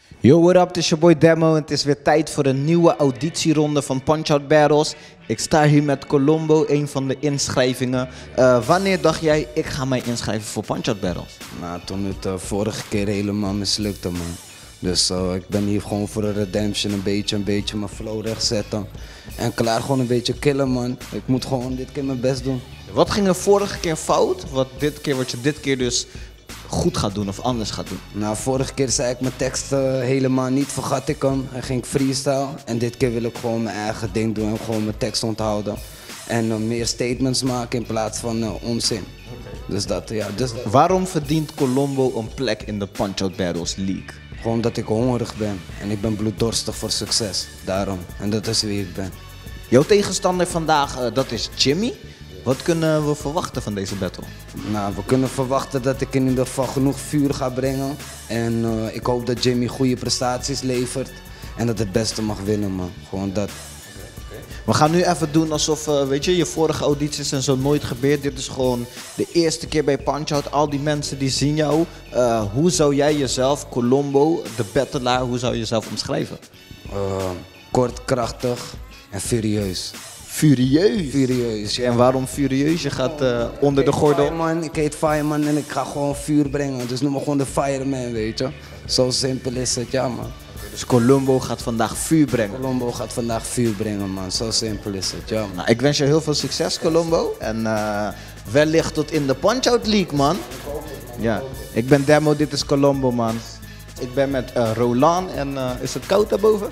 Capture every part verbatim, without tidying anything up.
Yo, what up? Het is je boy Demo en het is weer tijd voor een nieuwe auditieronde van Punch-Out Battles. Ik sta hier met Colombo, een van de inschrijvingen. Uh, wanneer dacht jij, ik ga mij inschrijven voor Punch-Out Battles? Nou, toen het uh, vorige keer helemaal mislukte, man. Dus uh, ik ben hier gewoon voor een redemption, een beetje, een beetje mijn flow rechtzetten. En klaar, gewoon een beetje killen, man. Ik moet gewoon dit keer mijn best doen. Wat ging er vorige keer fout, wat, dit keer, wat je dit keer dus goed gaat doen of anders gaat doen? Nou, vorige keer zei ik mijn tekst uh, helemaal niet, vergat ik hem en ging ik freestyle. En dit keer wil ik gewoon mijn eigen ding doen en gewoon mijn tekst onthouden. En uh, meer statements maken in plaats van uh, onzin. Okay. Dus dat, ja. Dus dat. Waarom verdient Colombo een plek in de Punch-Out Battles League? Gewoon dat ik hongerig ben en ik ben bloeddorstig voor succes, daarom. En dat is wie ik ben. Jouw tegenstander vandaag, uh, dat is Jimmy. Wat kunnen we verwachten van deze battle? Nou, we kunnen verwachten dat ik in ieder geval genoeg vuur ga brengen. En uh, ik hoop dat Jimmy goede prestaties levert en dat het beste mag winnen, man. Gewoon dat. We gaan nu even doen alsof, uh, weet je, je vorige audities en zo nooit gebeurd. Dit is gewoon de eerste keer bij Punch-Out. Al die mensen die zien jou. Uh, hoe zou jij jezelf, Colombo, de battelaar, hoe zou je jezelf omschrijven? Uh, kort, krachtig en furieus. Furieus? Furieus, ja. En waarom furieus? Je gaat uh, onder de gordel. Fireman, ik heet Fireman en ik ga gewoon vuur brengen. Dus noem me gewoon de Fireman, weet je. Zo simpel is het, ja, man. Dus Colombo gaat vandaag vuur brengen. Colombo gaat vandaag vuur brengen, man. Zo simpel is het, ja, man. Nou, ik wens je heel veel succes, Colombo. En uh, wellicht tot in de Punch-Out League, man. Ja, ik ben Demo, dit is Colombo, man. Ik ben met uh, Roland en uh, is het koud daarboven?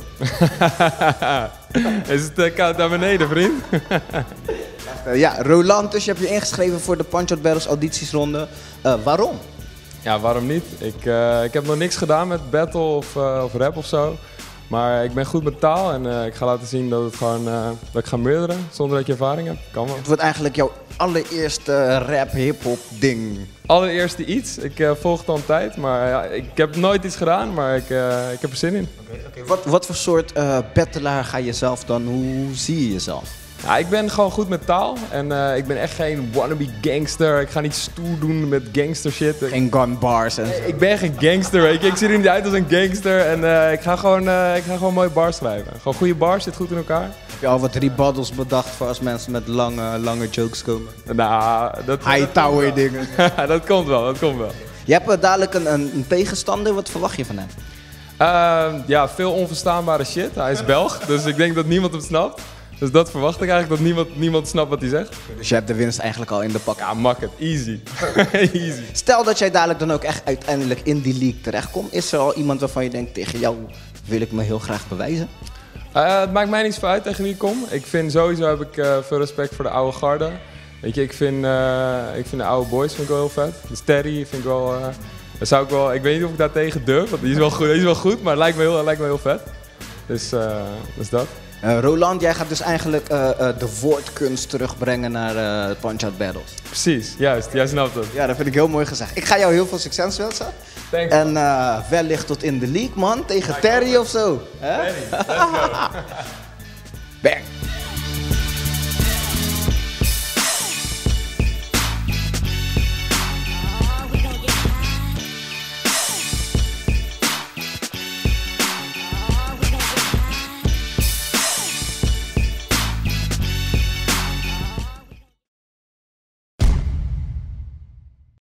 Is het uh, koud naar beneden, vriend? uh, ja, Roland, dus je hebt je ingeschreven voor de Punch-Out Battles auditiesronde. Uh, waarom? Ja, waarom niet? Ik, uh, ik heb nog niks gedaan met battle of, uh, of rap of zo. Maar ik ben goed met taal en uh, ik ga laten zien dat, het gewoon, uh, dat ik ga murderen zonder dat je ervaring hebt. Kan wel. Het wordt eigenlijk jouw allereerste rap, hip-hop ding. Allereerste iets. Ik uh, volg het al een tijd, maar ja, ik heb nooit iets gedaan, maar ik, uh, ik heb er zin in. Okay, okay. Wat, wat voor soort uh, battelaar ga je zelf dan? Hoe zie je jezelf? Ja, ik ben gewoon goed met taal en uh, ik ben echt geen wannabe gangster. Ik ga niet stoer doen met gangster shit. Geen gun bars en zo. Ik ben geen gangster, weet je. Ik zie er niet uit als een gangster en uh, ik, ga gewoon, uh, ik ga gewoon mooie bars schrijven. Gewoon goede bars, zit goed in elkaar. Heb je al wat rebuttals bedacht voor als mensen met lange, lange jokes komen? Nou, dat... Hightower dat dingen. Dat komt wel, dat komt wel. Je hebt uh, dadelijk een, een, een tegenstander, wat verwacht je van hem? Uh, ja, veel onverstaanbare shit. Hij is Belg, dus ik denk dat niemand hem snapt. Dus dat verwacht ik eigenlijk, dat niemand, niemand snapt wat hij zegt. Dus je hebt de winst eigenlijk al in de pak. Ja, mak het. Easy. Easy. Stel dat jij dadelijk dan ook echt uiteindelijk in die league terechtkomt. Is er al iemand waarvan je denkt, tegen jou wil ik me heel graag bewijzen? Uh, het maakt mij niet zo uit tegen wie ik kom. Ik vind sowieso heb ik uh, veel respect voor de oude garde. Weet je, ik vind, uh, ik vind de oude boys vind ik wel heel vet. De Terry vind ik wel... Uh, dat zou ik wel... Ik weet niet of ik daar tegen durf, want die is wel goed, die is wel goed maar het lijkt me heel, lijkt me heel vet. Dus, uh, dus dat. Uh, Roland, jij gaat dus eigenlijk uh, uh, de woordkunst terugbrengen naar uh, Punch-Out Battles. Precies, juist. Jij snapt het. Ja, dat vind ik heel mooi gezegd. Ik ga jou heel veel succes wensen. Thanks. En uh, wellicht tot in de league, man. Tegen Terry of zo. Terry, let's go. Bang.